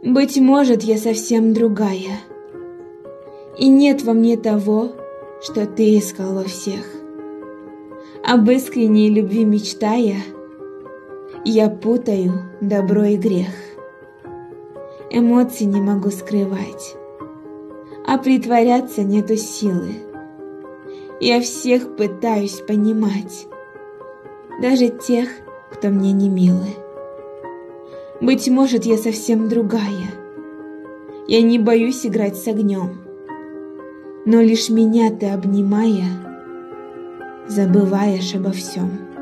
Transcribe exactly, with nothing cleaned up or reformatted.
Быть может, я совсем другая, и нет во мне того, что ты искал во всех. Об искренней любви мечтая, я путаю добро и грех. Эмоций не могу скрывать, а притворяться нету силы. Я всех пытаюсь понимать, даже тех, кто мне не милы. Быть может, я совсем другая, я не боюсь играть с огнем, но лишь меня ты, обнимая, забываешь обо всем.